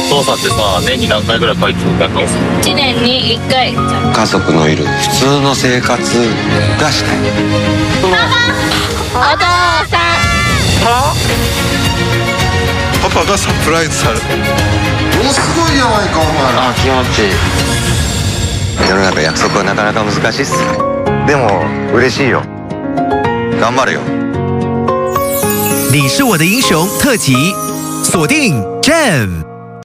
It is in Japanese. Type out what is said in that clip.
父さんってさ、年に何回ぐらい帰ってくるの ？1年に1回。 家族のいる普通の生活がしたい。 お父さん。 パパがサプライズされる。 もうすごいじゃないかお前。気持ちいい。世の中約束はなかなか難しいっす。でも嬉しいよ。頑張れよ。 你是我的英雄特辑，锁定 Gem。